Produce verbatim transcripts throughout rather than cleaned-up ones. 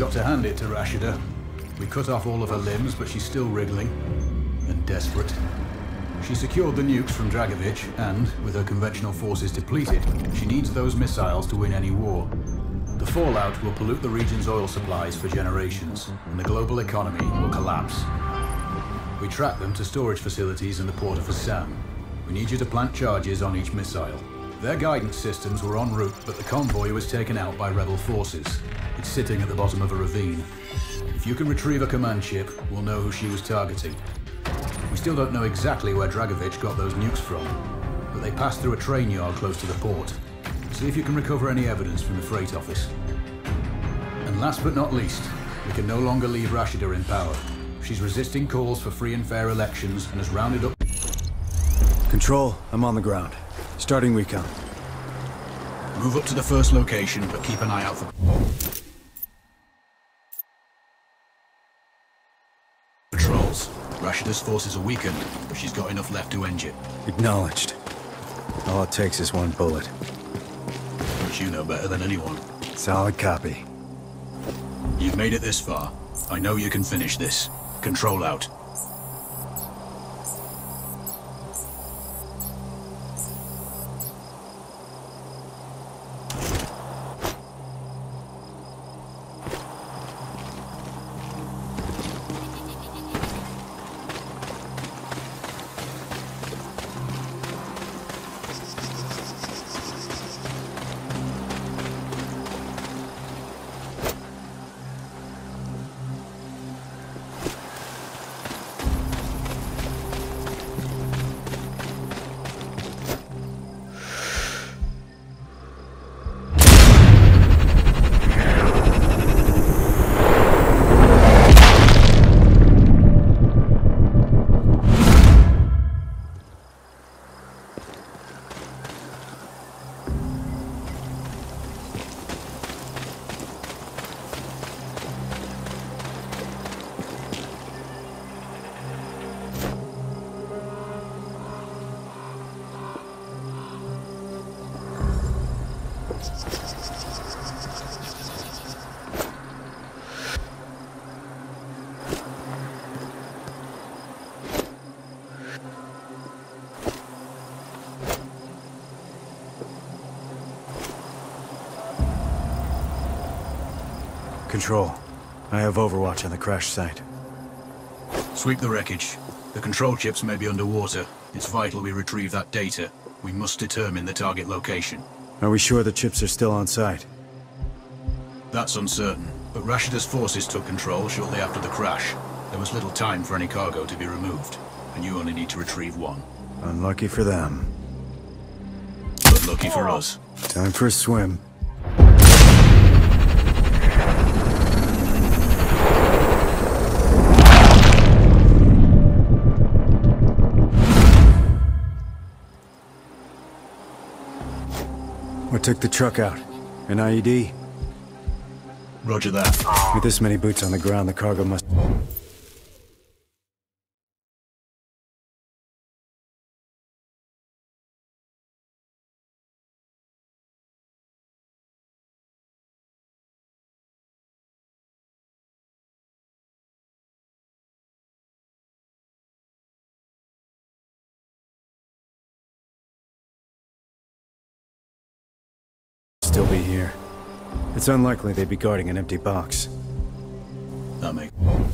got to hand it to Rashida. We cut off all of her limbs, but she's still wriggling and desperate. She secured the nukes from Dragovich, and, with her conventional forces depleted, she needs those missiles to win any war. The fallout will pollute the region's oil supplies for generations, and the global economy will collapse. We track them to storage facilities in the port of Assam. We need you to plant charges on each missile. Their guidance systems were en route, but the convoy was taken out by rebel forces. It's sitting at the bottom of a ravine. If you can retrieve a command ship, we'll know who she was targeting. We still don't know exactly where Dragovich got those nukes from, but they passed through a train yard close to the port. See if you can recover any evidence from the freight office. And last but not least, we can no longer leave Rashida in power. She's resisting calls for free and fair elections and has rounded up... Control, I'm on the ground. Starting recon. Move up to the first location, but keep an eye out for... patrols. Rashida's forces are weakened, but she's got enough left to end it. Acknowledged. All it takes is one bullet. Which you know better than anyone. Solid copy. You've made it this far. I know you can finish this. Control out. Control. I have overwatch on the crash site. Sweep the wreckage. The control chips may be underwater. It's vital we retrieve that data. We must determine the target location. Are we sure the chips are still on site? That's uncertain, but Rashida's forces took control shortly after the crash. There was little time for any cargo to be removed, and you only need to retrieve one. Unlucky for them. But lucky for us. Time for a swim. What took the truck out? An I E D? Roger that. With this many boots on the ground, the cargo must... still be here. It's unlikely they'd be guarding an empty box. That makes...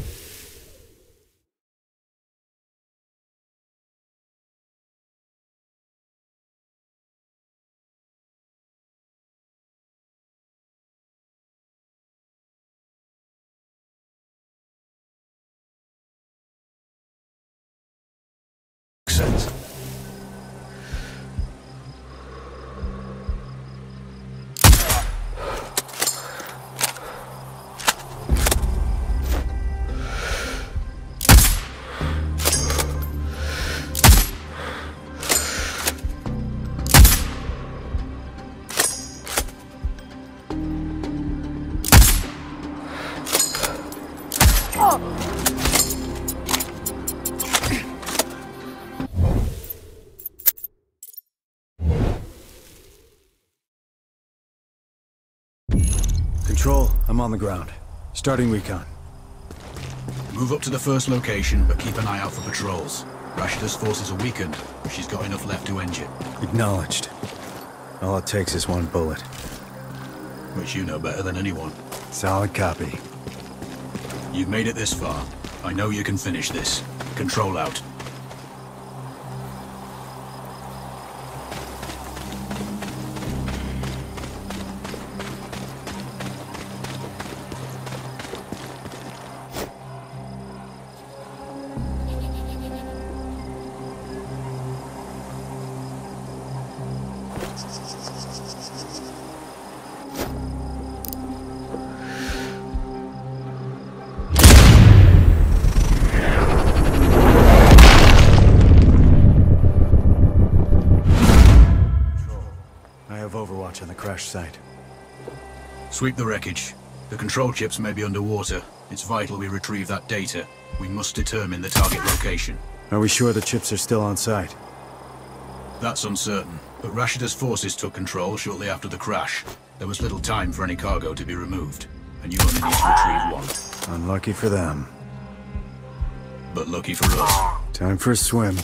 sense. Control, I'm on the ground. Starting recon. Move up to the first location, but keep an eye out for patrols. Rashida's forces are weakened, but she's got enough left to end you. Acknowledged. All it takes is one bullet. Which you know better than anyone. Solid copy. You've made it this far. I know you can finish this. Control out. Overwatch on the crash site. Sweep the wreckage. The control chips may be underwater. It's vital we retrieve that data. We must determine the target location. Are we sure the chips are still on site? That's uncertain, but Rashida's forces took control shortly after the crash. There was little time for any cargo to be removed, and you only need to retrieve one. Unlucky for them. But lucky for us. Time for a swim.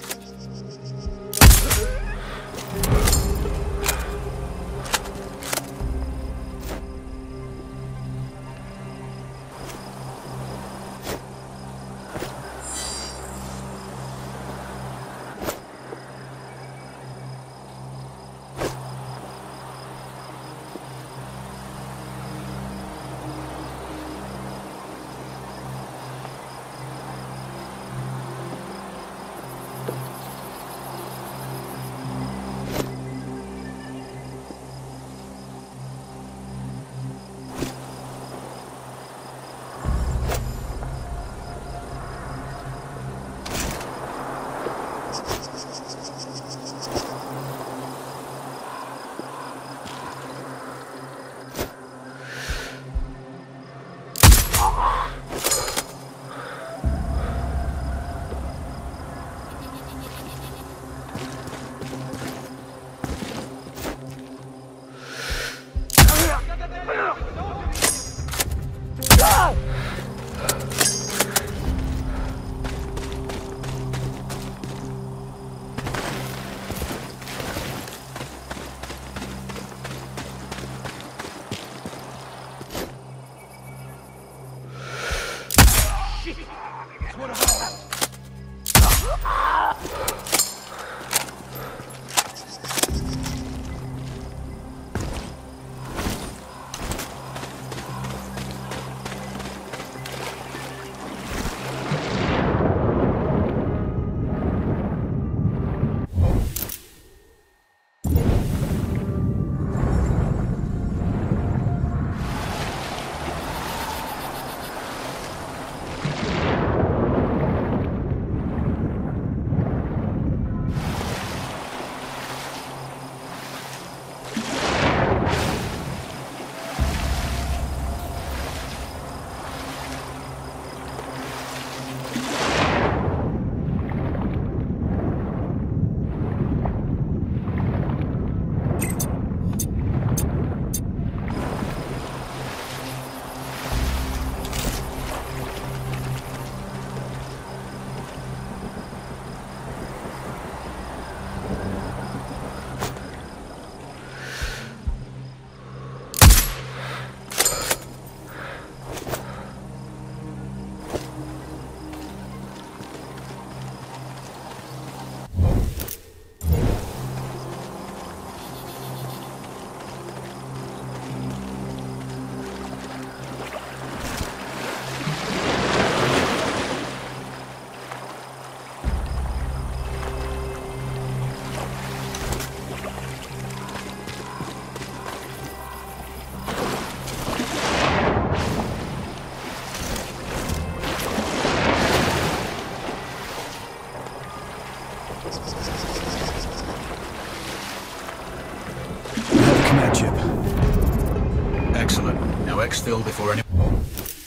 Exfil before anyone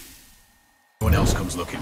else comes looking.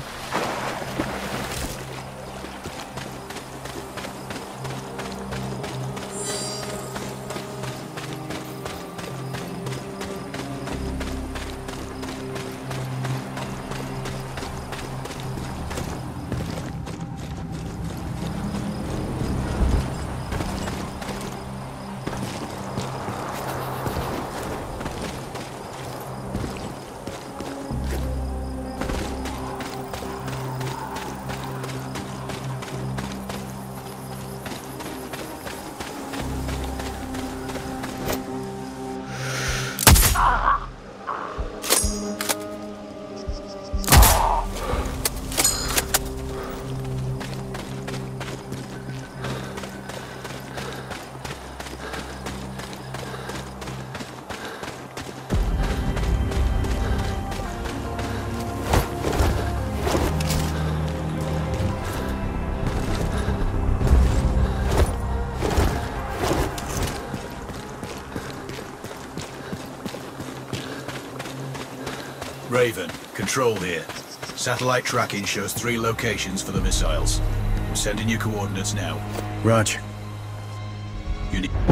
Raven, control here. Satellite tracking shows three locations for the missiles. We're sending you coordinates now. Roger. You need...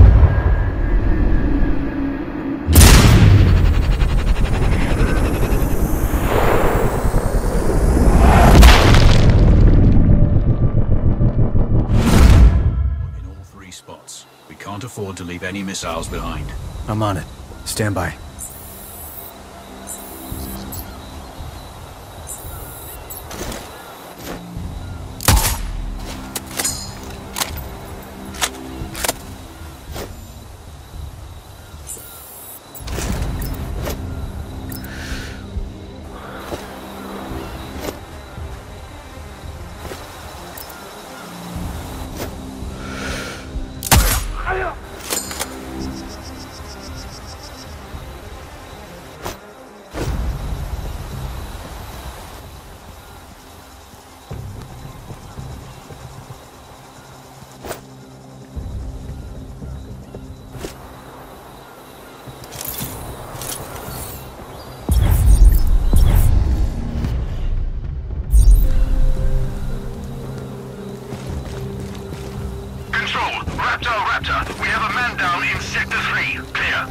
in all three spots. We can't afford to leave any missiles behind. I'm on it. Stand by. Raptor, Raptor, we have a man down in Sector three. Clear.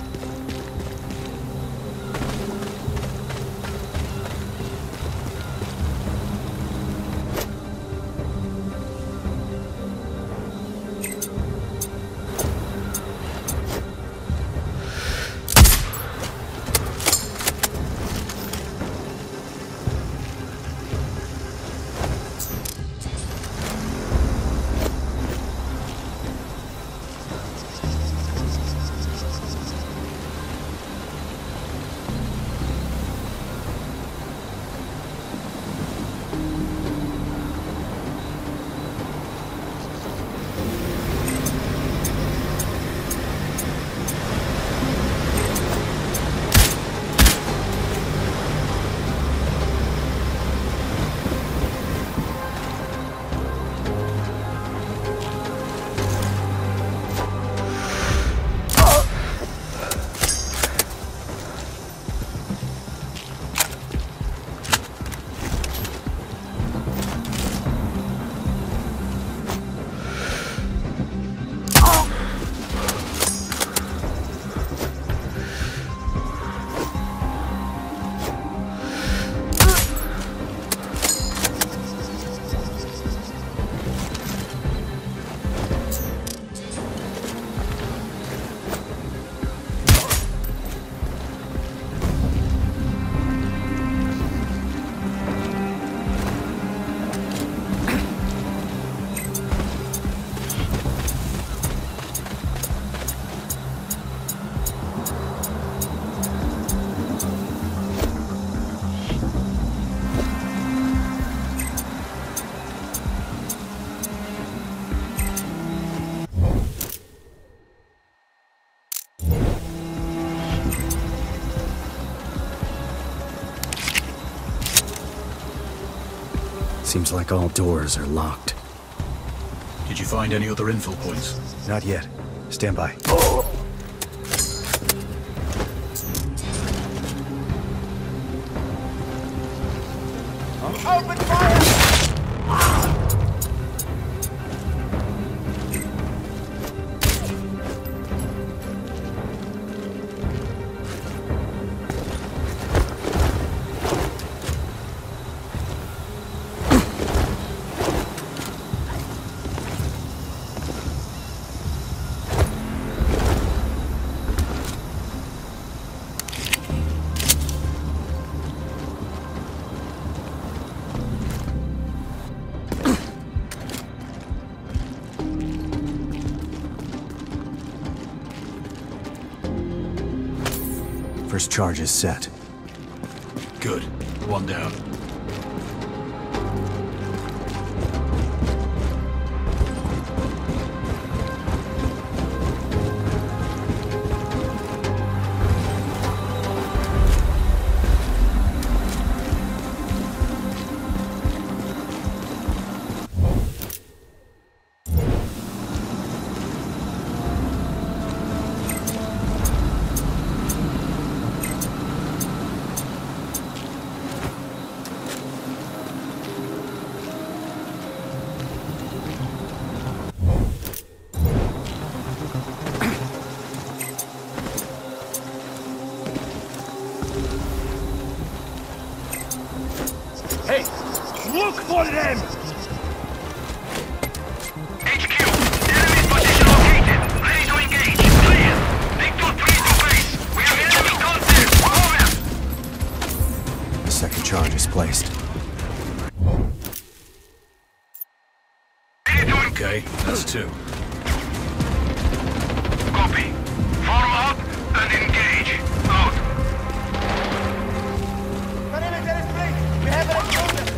Seems like all doors are locked. Did you find any other info points? Not yet. Stand by. Open fire! First charge is set. Good. One down. Destroy them! H Q, enemy position located. Ready to engage. Clear. Victor three to base. We have enemy contact. Over. The second charge is placed. Ready to engage. Okay, that's two. Copy. Form up and engage. Out. Perimeter is breached! We have an intruder!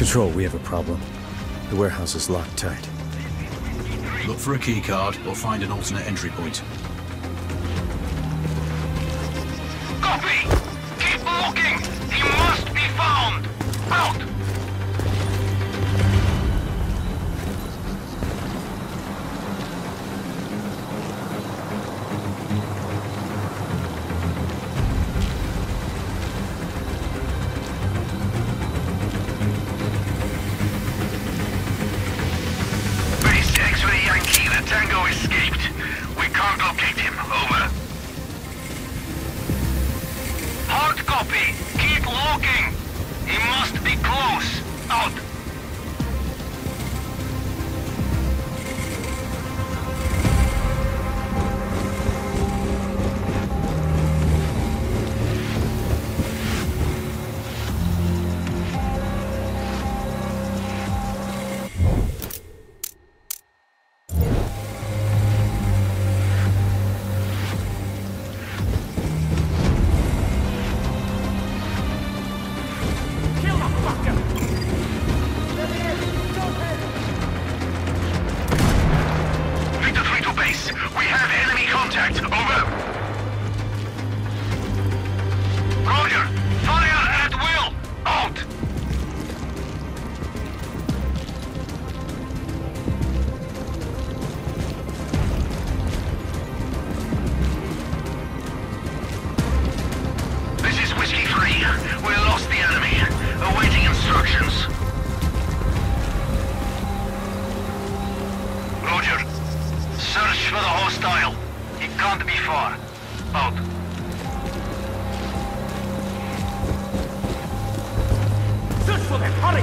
Control, we have a problem. The warehouse is locked tight. Look for a keycard or find an alternate entry point. Copy! Keep looking! He must be found! Out! Base X-ray Yankee, the Tango escaped. We can't locate him. Over. Hard copy. Keep looking. He must be close. Out. Victor three to base. We have enemy contact. Over. Roger. Fire at will. Out. This is Whiskey three. We lost the enemy. Awaiting instructions. Roger. Search for the hostile. It can't be far. Out. Search for them. Hurry!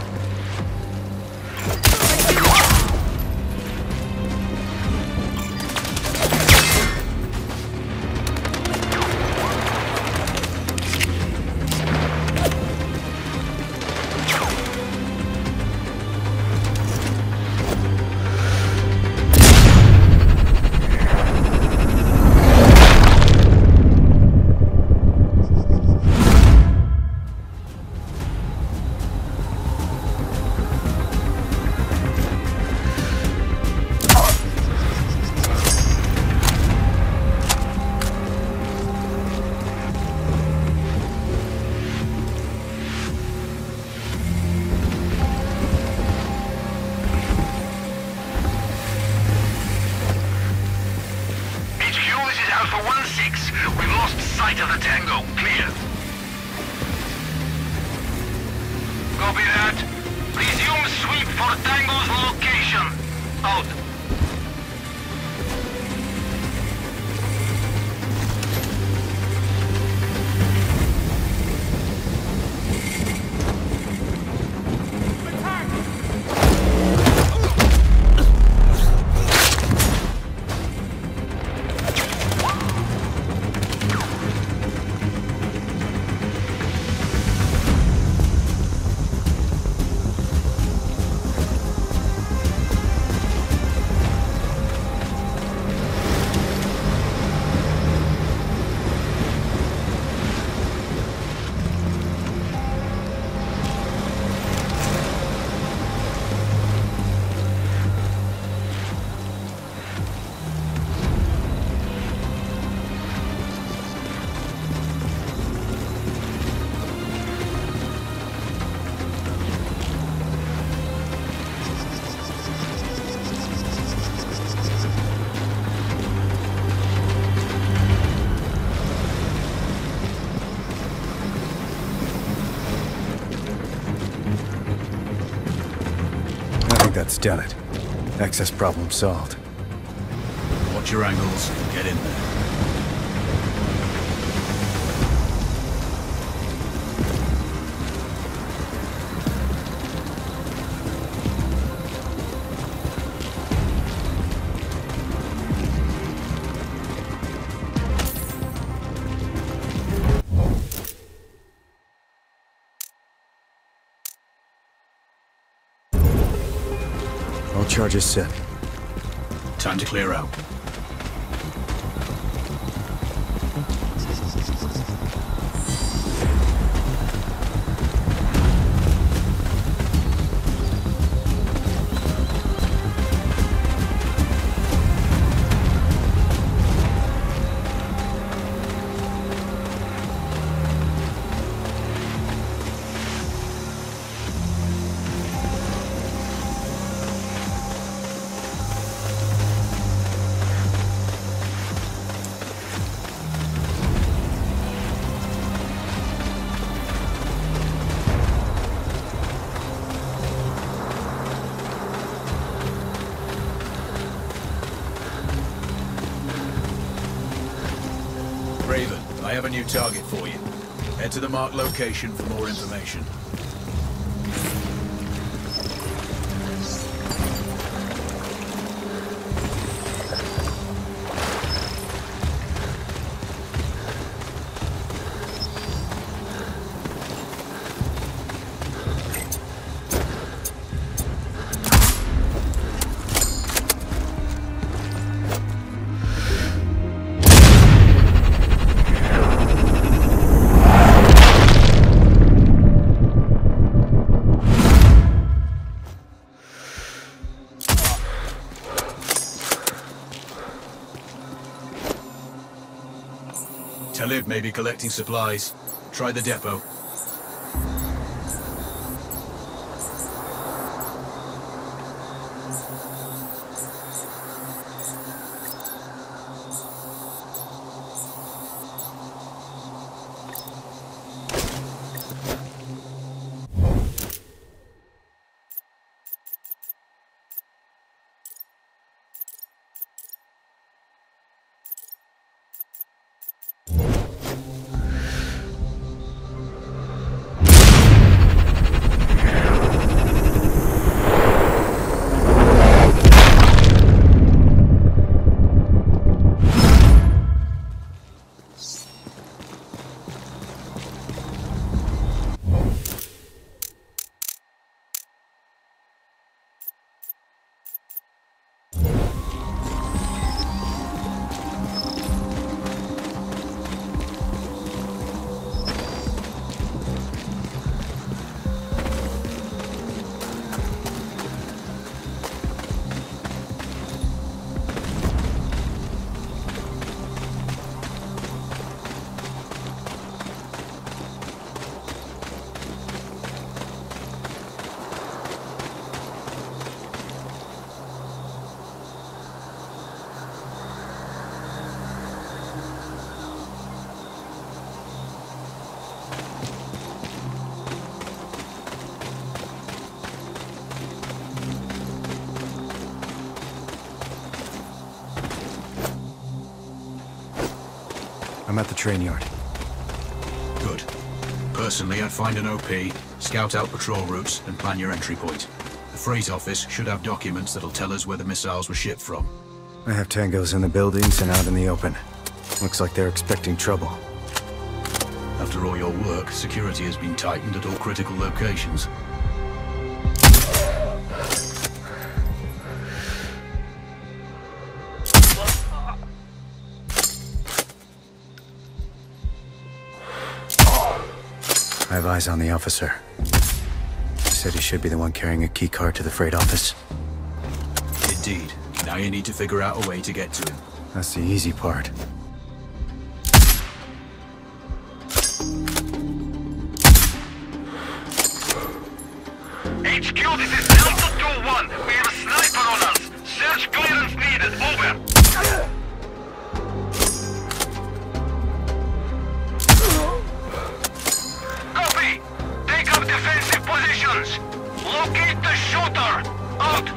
Alpha one six, we've lost sight of the Tango. Clear. Copy that. Resume sweep for Tango's location. Out. That's done it. Access problem solved. Watch your angles. Get in there. All charges set. Time to clear out. Raven, I have a new target for you. Head to the marked location for more information. Talib may be collecting supplies. Try the depot. I'm at the train yard. Good. Personally, I'd find an O P, scout out patrol routes, and plan your entry point. The freight office should have documents that'll tell us where the missiles were shipped from. I have tangos in the buildings and out in the open. Looks like they're expecting trouble. After all your work, security has been tightened at all critical locations. I have eyes on the officer. He said he should be the one carrying a key card to the freight office. Indeed. Now you need to figure out a way to get to him. That's the easy part. H Q, this is Delta two one. We have a sniper on us. Search clearance needed. Over. Copy. Take up defensive positions. Locate the shooter. Out.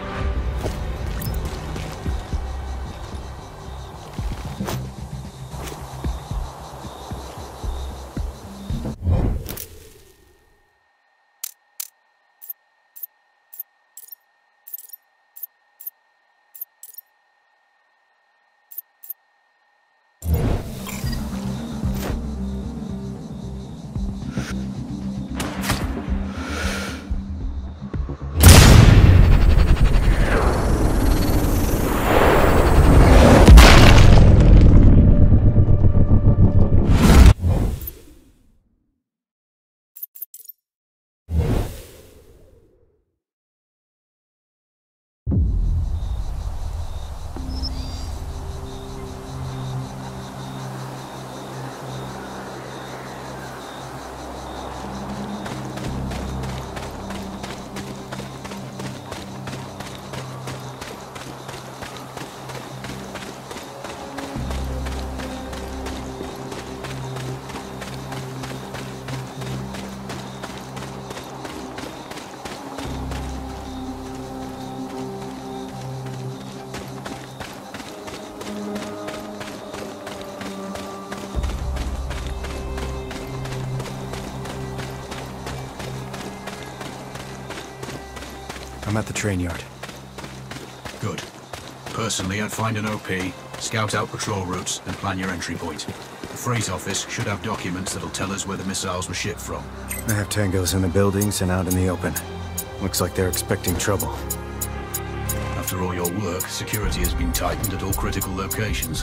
at the train yard. Good. Personally, I'd find an O P, scout out patrol routes, and plan your entry point. The freight office should have documents that'll tell us where the missiles were shipped from. I have tangos in the buildings and out in the open. Looks like they're expecting trouble. After all your work, security has been tightened at all critical locations.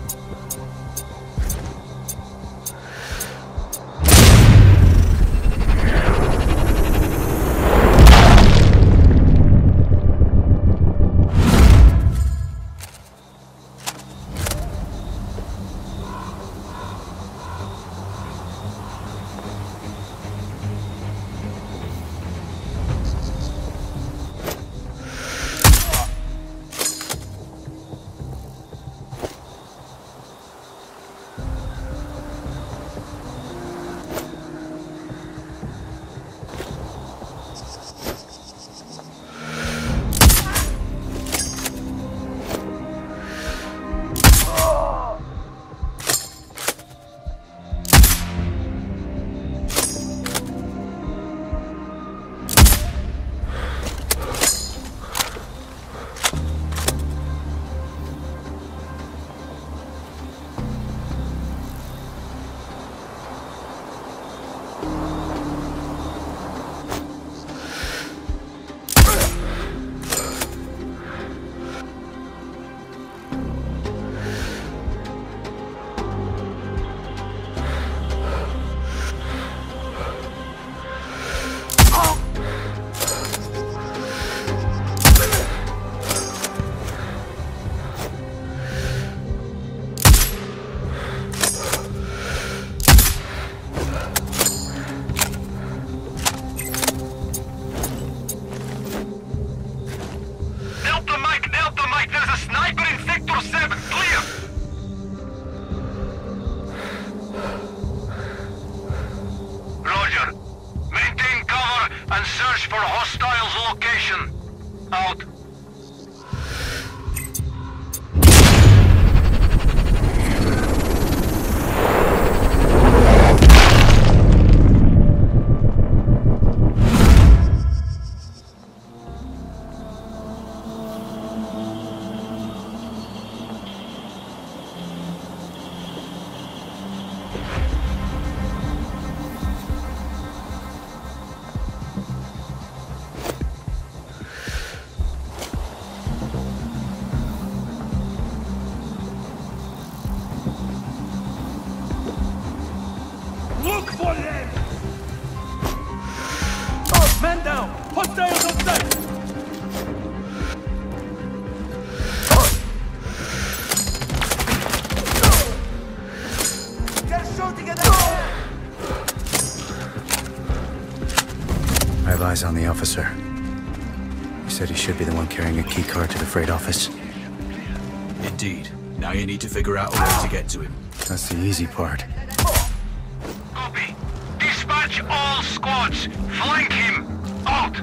Look for them! Oh, man down! Hostiles on sight! They're shooting at us! I have eyes on the officer. He said he should be the one carrying a key card to the freight office. Indeed. Now you need to figure out a way to get to him. That's the easy part. Copy. Dispatch all squads. Flank him. Out.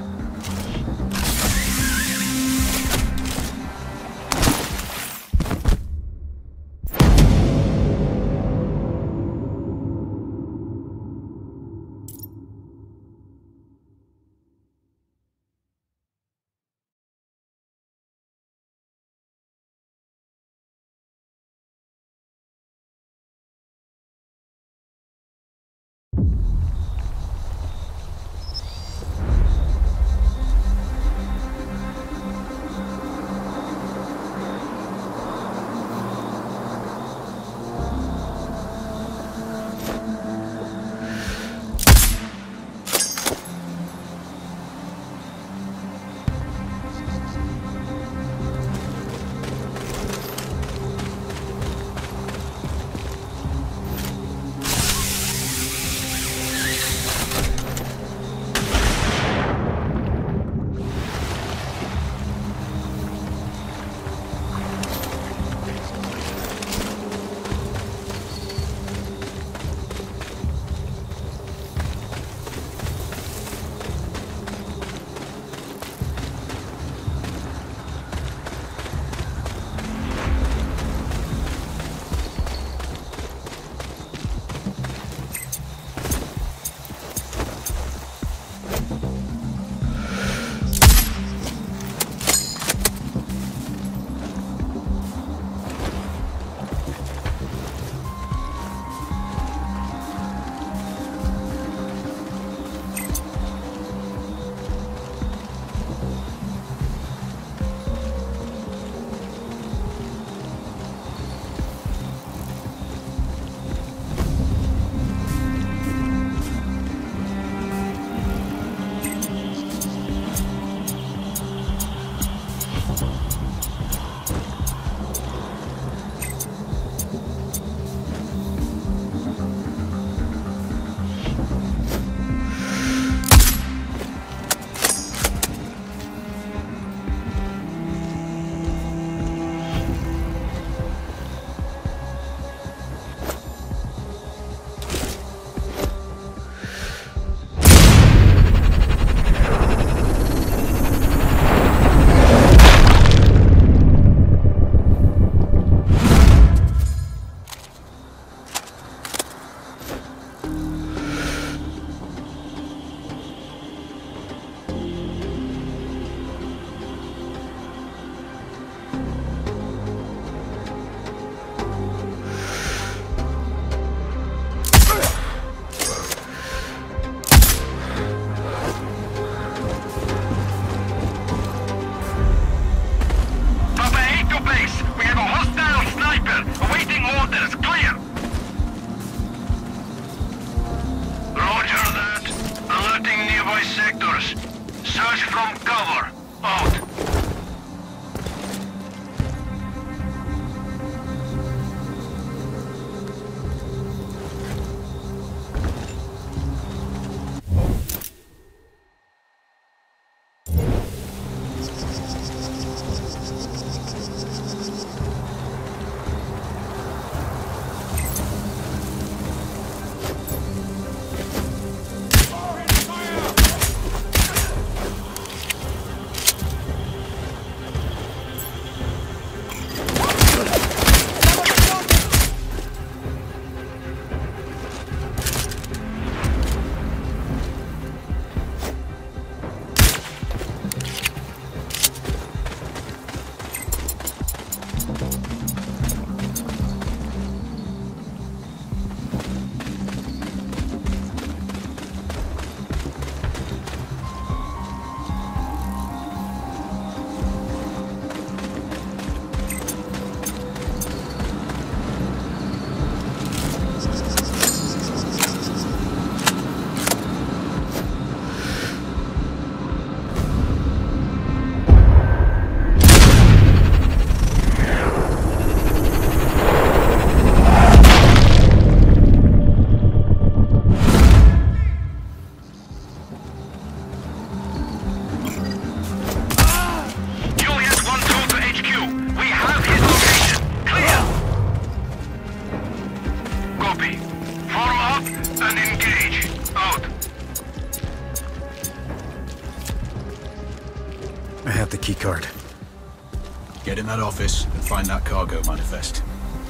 card. Get in that office and find that cargo manifest.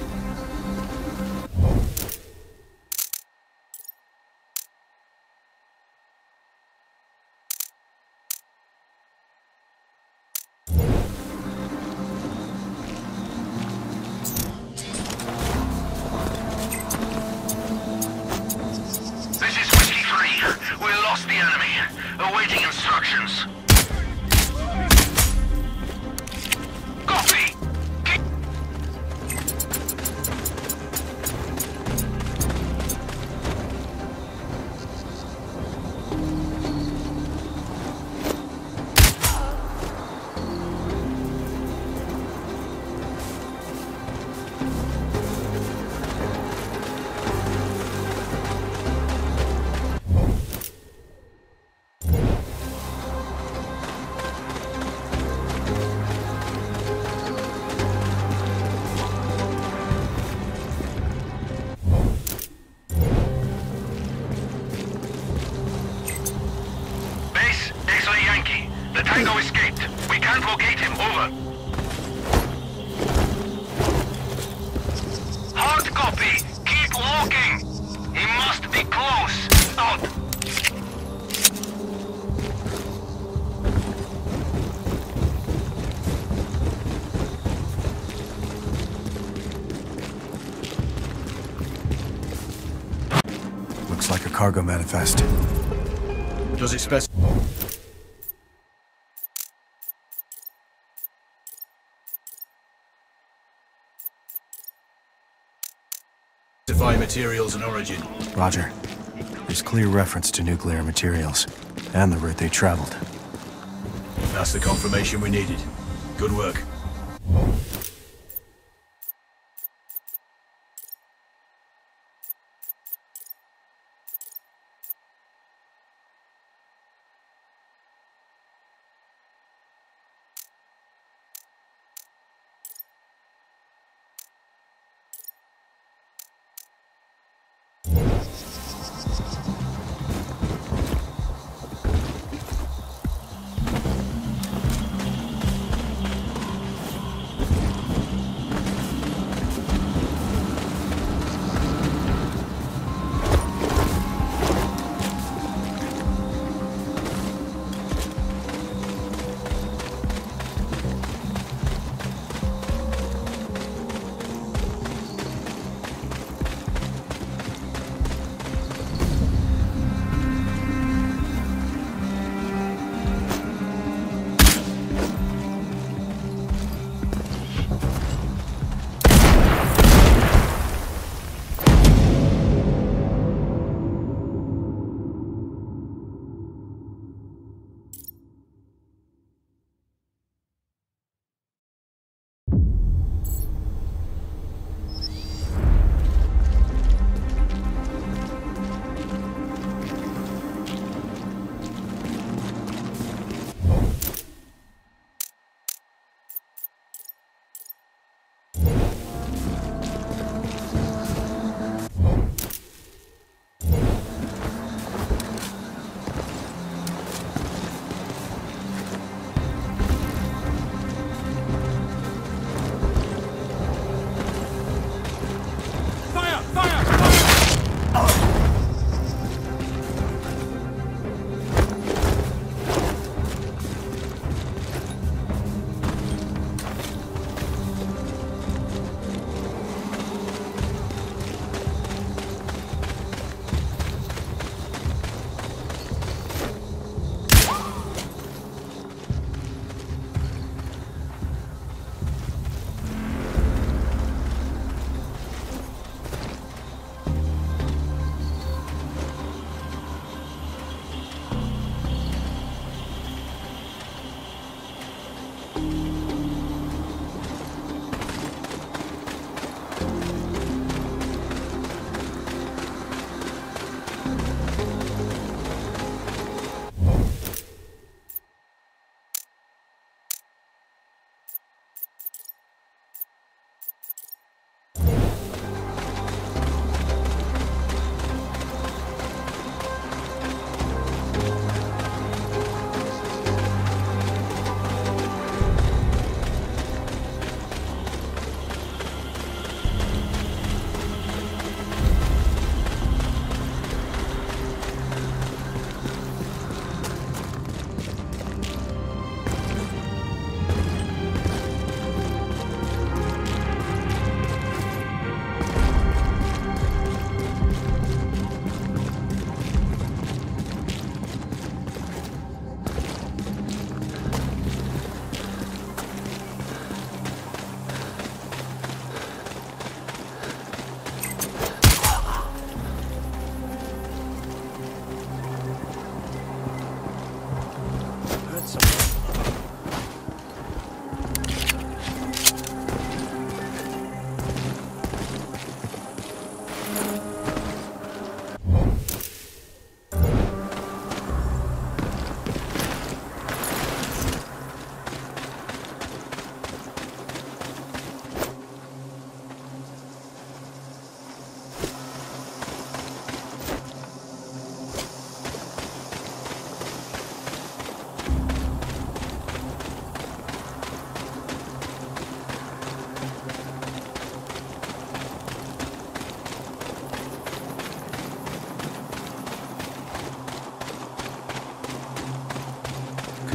This is Whiskey three. We lost the enemy. Awaiting instructions. Copy! Keep... The Tango escaped. We can't locate him. Over. Hard copy. Keep walking. He must be close. Out. Looks like a cargo manifest. Does it specify materials and origin? Roger. There's clear reference to nuclear materials, and the route they traveled. That's the confirmation we needed. Good work.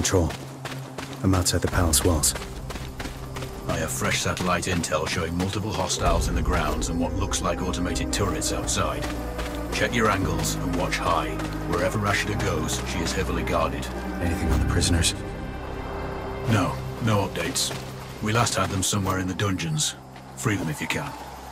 Control. I'm outside the palace walls. I have fresh satellite intel showing multiple hostiles in the grounds and what looks like automated turrets outside. Check your angles and watch high. Wherever Rashida goes, she is heavily guarded. Anything on the prisoners? No, no updates. We last had them somewhere in the dungeons. Free them if you can.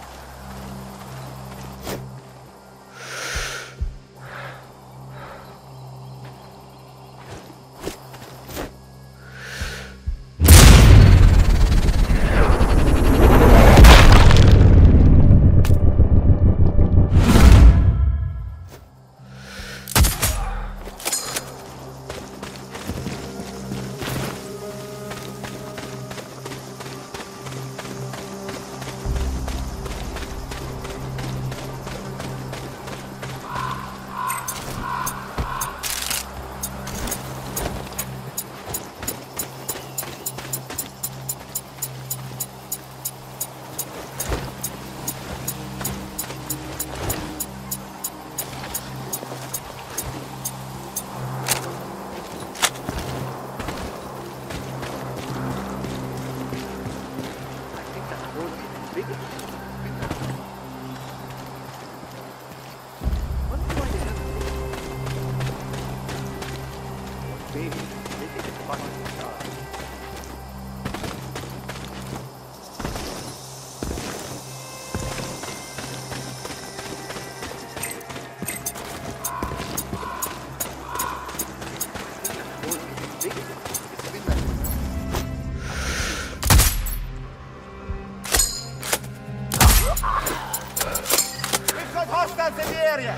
Hostiles in the area!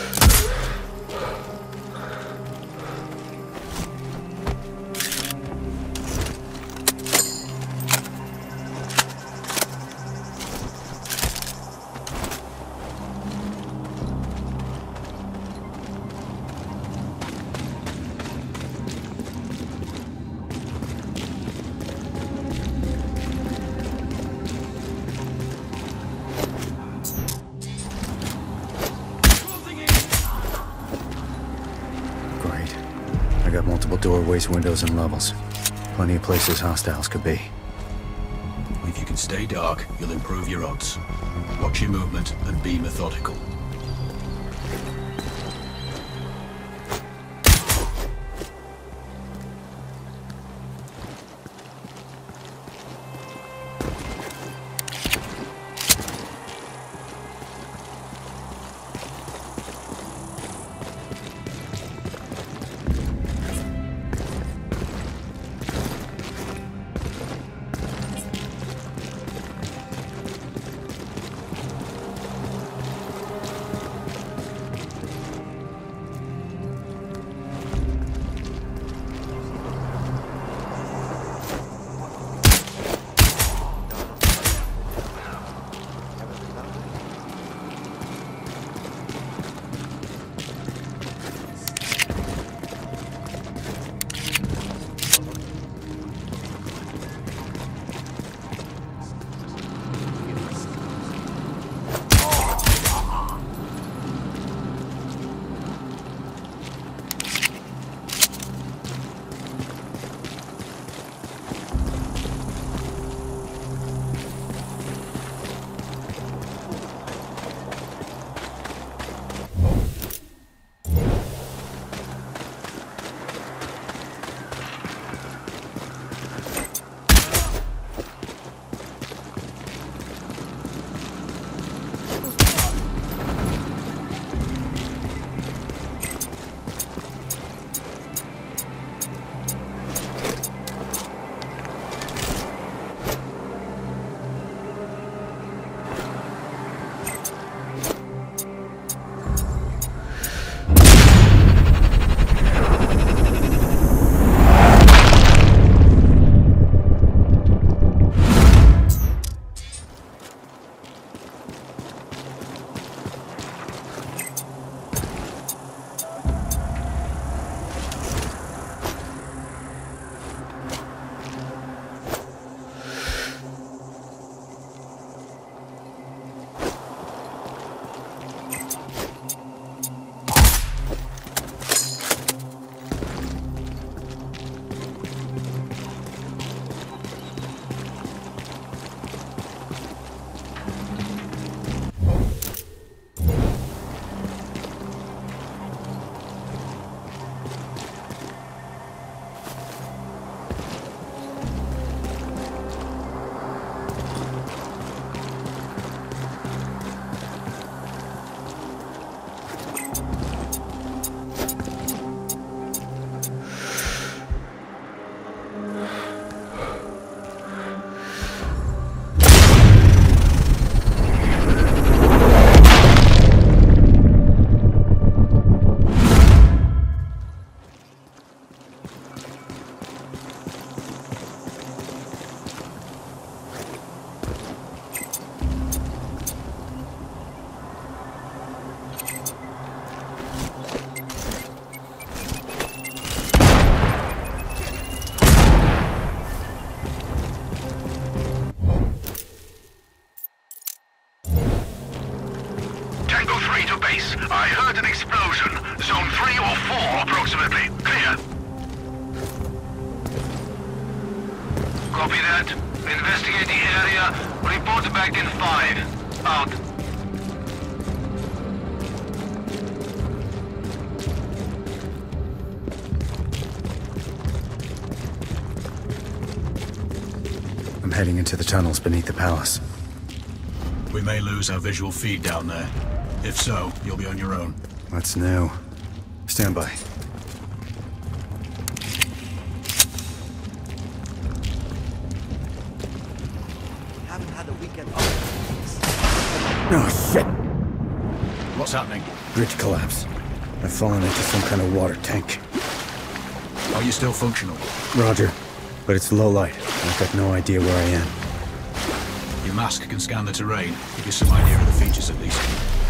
Got multiple doorways, windows, and levels. Plenty of places hostiles could be. If you can stay dark, you'll improve your odds. Watch your movement and be methodical. Affirmatively. Clear. Copy that. Investigate the area. Report back in five. Out. I'm heading into the tunnels beneath the palace. We may lose our visual feed down there. If so, you'll be on your own. That's new. Stand by. Haven't had a weekend off. Oh, shit! What's happening? Bridge collapse. I've fallen into some kind of water tank. Are you still functional? Roger. But it's low light. I've got no idea where I am. Your mask can scan the terrain. Give you some idea of the features at least.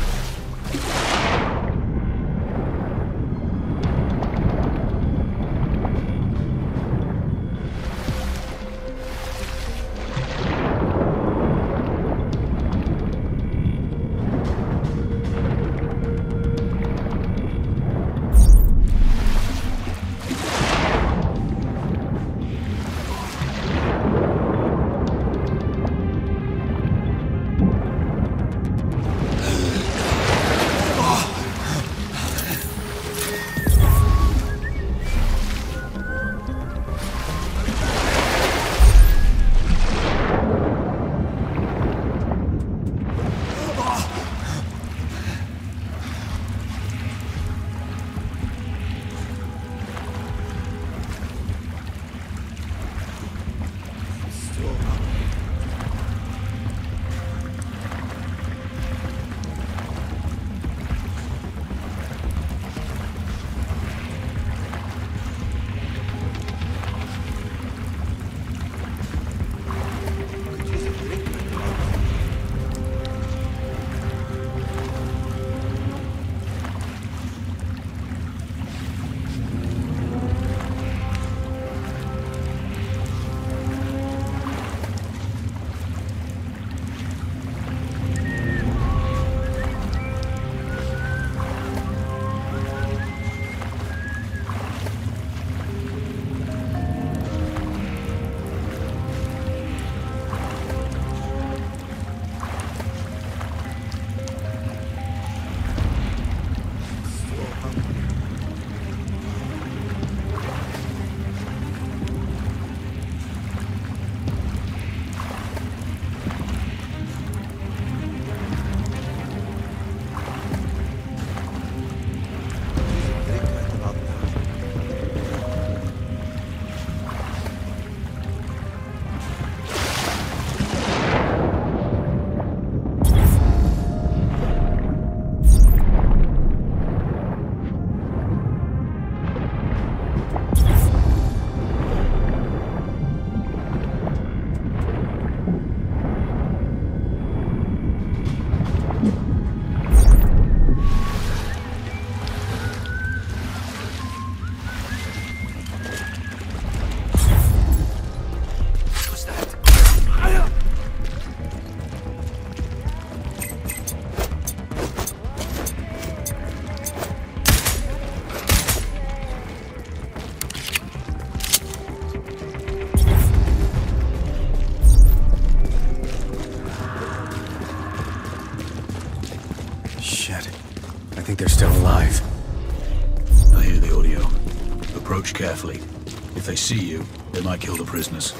I think they're still alive. I hear the audio. Approach carefully. If they see you, they might kill the prisoners.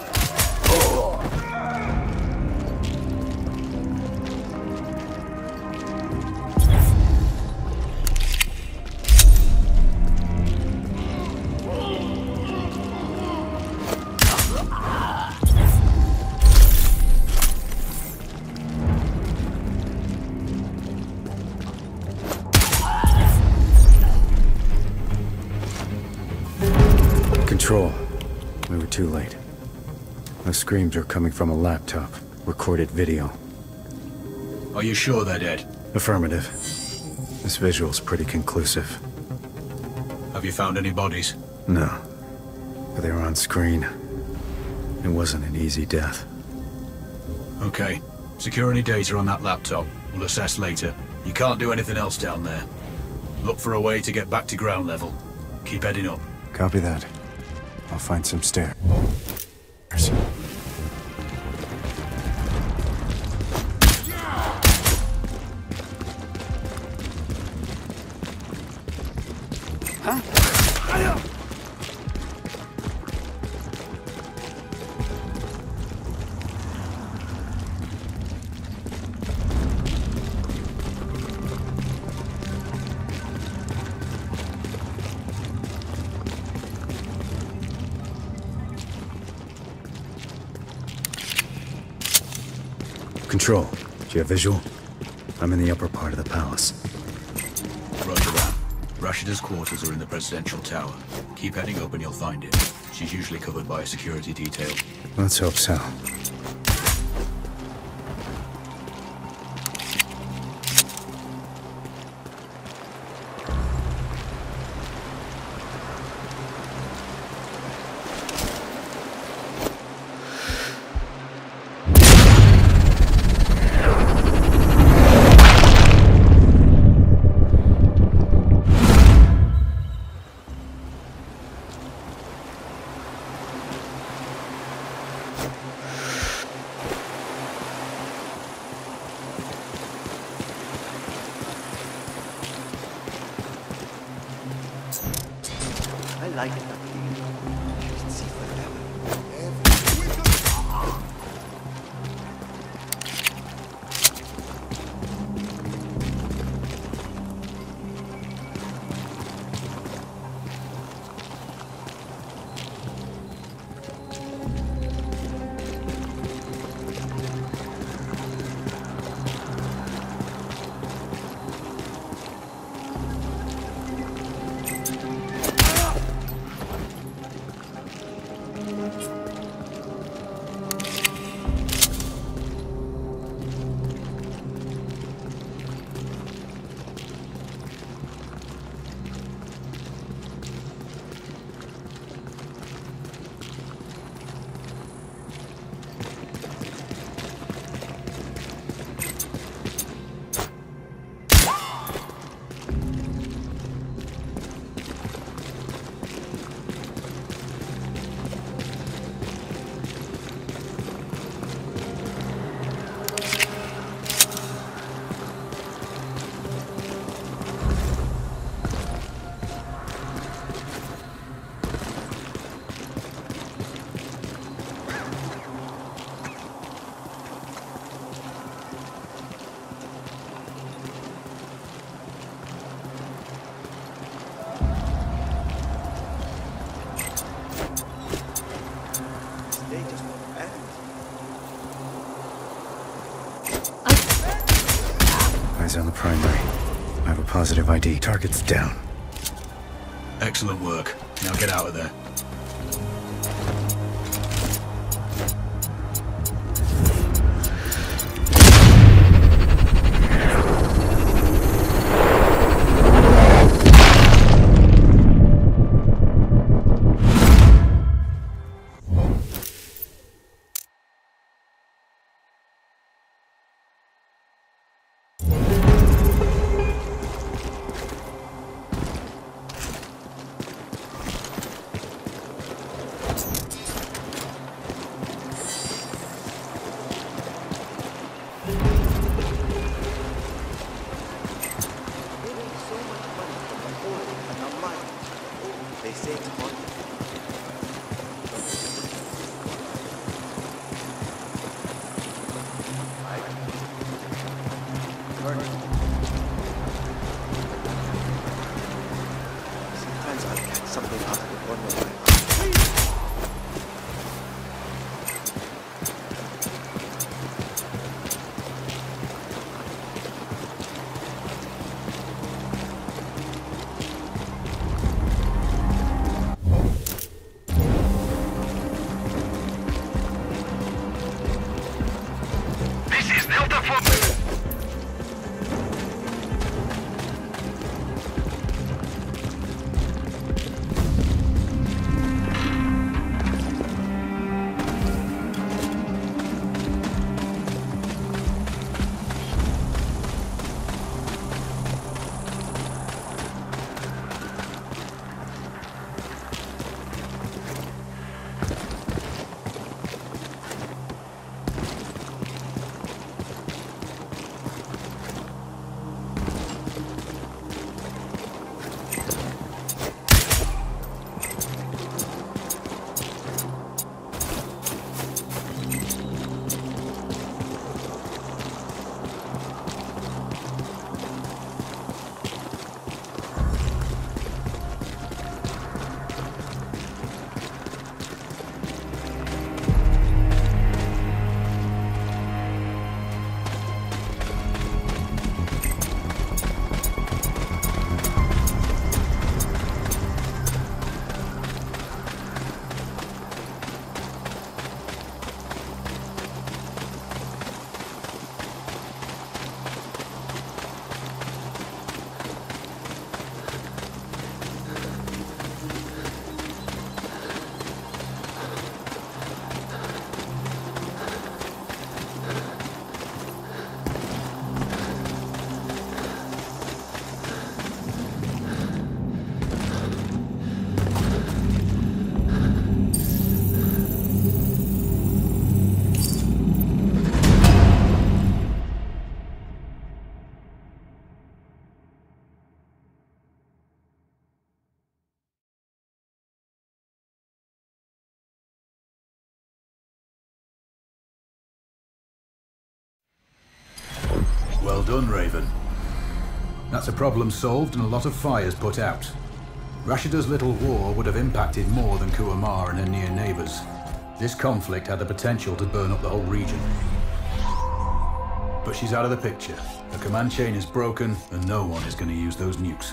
Control. We were too late. Those screams are coming from a laptop. Recorded video. Are you sure they're dead? Affirmative. This visual's pretty conclusive. Have you found any bodies? No. But they were on screen. It wasn't an easy death. Okay. Secure any data on that laptop. We'll assess later. You can't do anything else down there. Look for a way to get back to ground level. Keep heading up. Copy that. I'll find some stairs. Control, do you have visual? I'm in the upper part of the palace. Roger that. Rashida's quarters are in the presidential tower. Keep heading up and you'll find it. She's usually covered by a security detail. Let's hope so. I like it that way. You can see forever. They just want to end. Eyes on the primary. I have a positive I D. Target's down. Excellent work. Now get out of there. They say it's fun. I... done, Raven. That's a problem solved and a lot of fires put out. Rashida's little war would have impacted more than Kuamar and her near neighbors. This conflict had the potential to burn up the whole region. But she's out of the picture. The command chain is broken, and no one is going to use those nukes.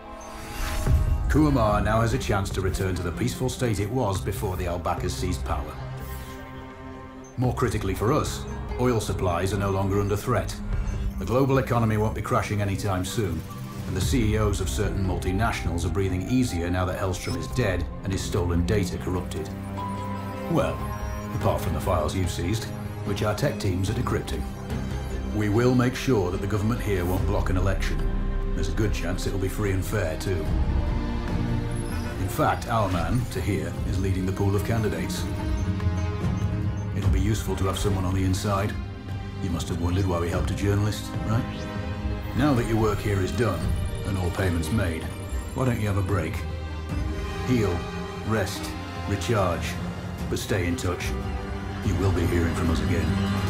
Kuamar now has a chance to return to the peaceful state it was before the Al-Bakas seized power. More critically for us, oil supplies are no longer under threat. The global economy won't be crashing anytime soon, and the C E Os of certain multinationals are breathing easier now that Hellstrom is dead and his stolen data corrupted. Well, apart from the files you've seized, which our tech teams are decrypting. We will make sure that the government here won't block an election. There's a good chance it'll be free and fair, too. In fact, our man, Tahir, is leading the pool of candidates. It'll be useful to have someone on the inside. You must have wondered why we helped a journalist, right? Now that your work here is done, and all payments made, why don't you have a break? Heal, rest, recharge, but stay in touch. You will be hearing from us again.